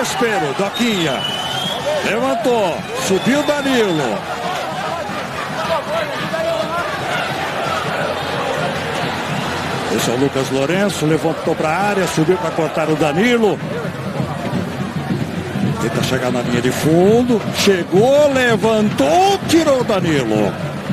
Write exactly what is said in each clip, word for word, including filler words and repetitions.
desespero. Doquinha levantou, subiu Danilo. Esse é o Lucas Lourenço, levantou para a área, subiu para cortar o Danilo. Tenta chegar na linha de fundo, chegou, levantou, tirou o Danilo.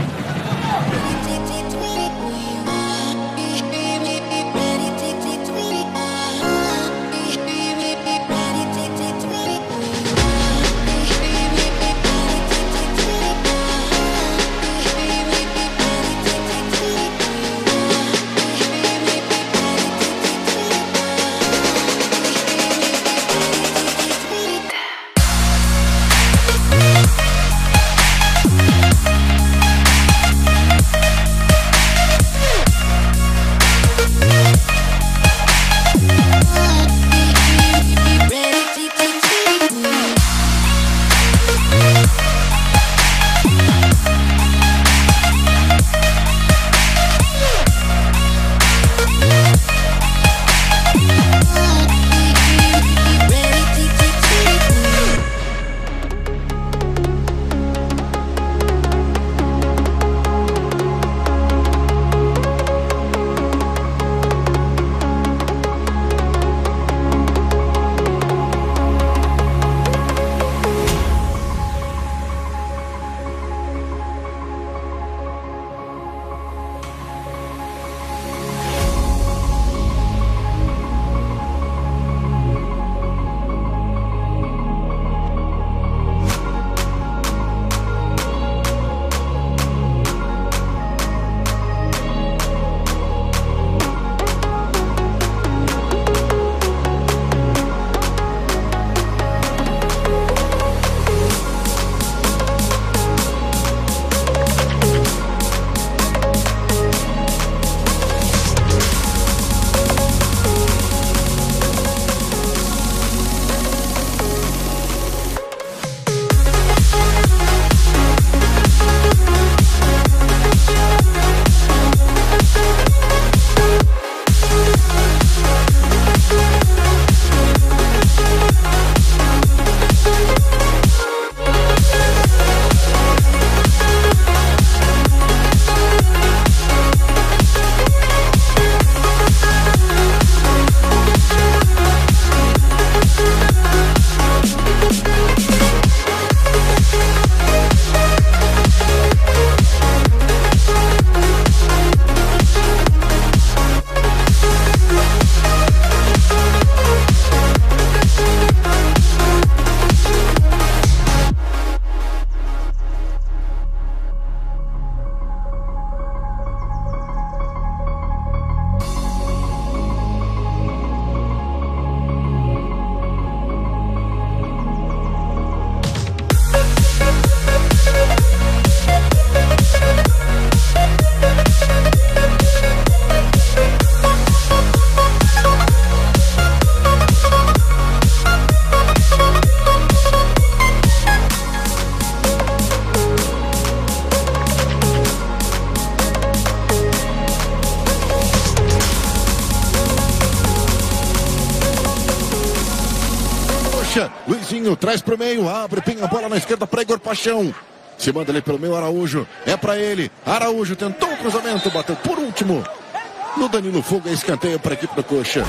Luizinho traz pro meio, abre, pinga a bola na esquerda para Igor Paixão. Se manda ali pelo meio, Araújo. É para ele. Araújo tentou o cruzamento, bateu por último no Danilo Fuga, escanteio para a equipe do Coxa.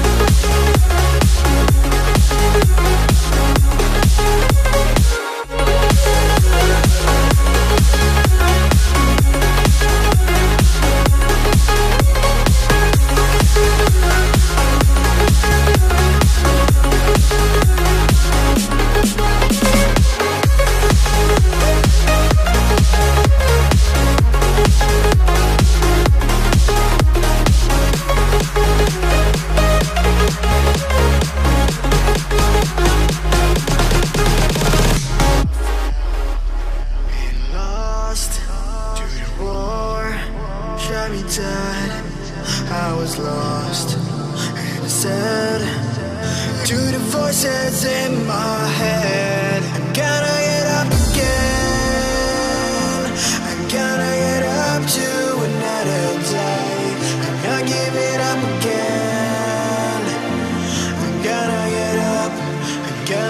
I was lost and sad to the voices in my head. I'm gonna get up again. I'm gonna get up to another day. I'm gonna give it up again. I'm gonna get up. I'm gonna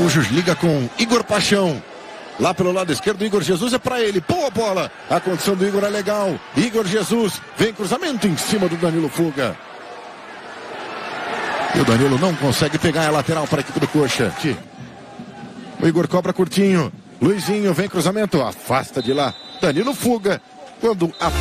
Araújo liga com Igor Paixão. Lá pelo lado esquerdo, Igor Jesus é para ele. Boa bola. A condição do Igor é legal. Igor Jesus vem cruzamento em cima do Danilo Fuga. E o Danilo não consegue pegar a lateral para a equipe do Coxa. O Igor cobra curtinho. Luizinho vem cruzamento. Afasta de lá. Danilo Fuga. Quando a...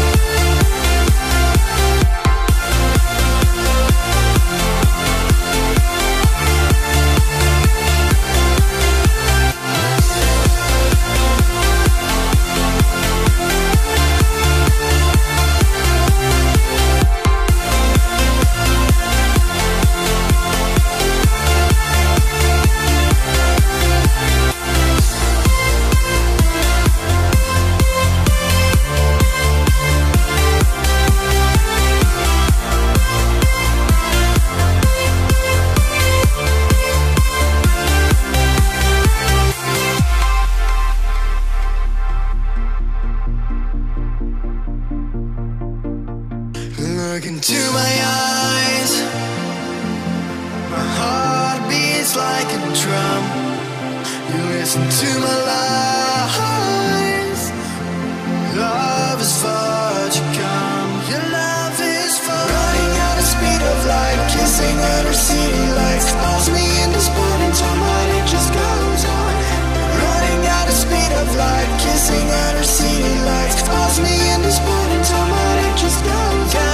Look into my eyes. My heart beats like a drum. You listen to my lies. Love is far to come. Your love is far. Running at the speed of light, kissing under city lights. Calls me in this morning till my day just goes on. Running at the speed of light, kissing under city lights. Calls me in this morning till my day just goes on.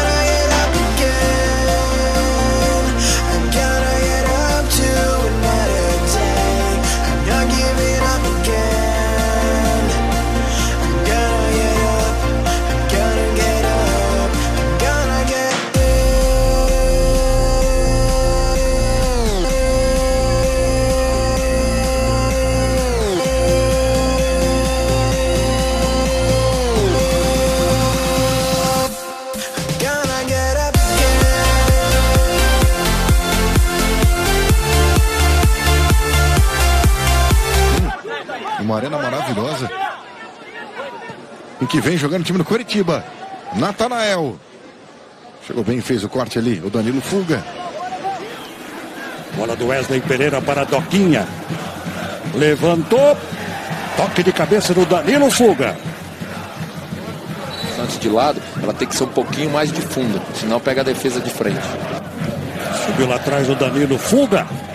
Uma arena maravilhosa. Em que vem jogando o time do Coritiba. Natanael. Chegou bem, fez o corte ali. O Danilo Fuga. Bola do Wesley Pereira para Doquinha. Levantou. Toque de cabeça do Danilo Fuga. Antes de lado, ela tem que ser um pouquinho mais de fundo. Senão pega a defesa de frente. Subiu lá atrás o Danilo Fuga.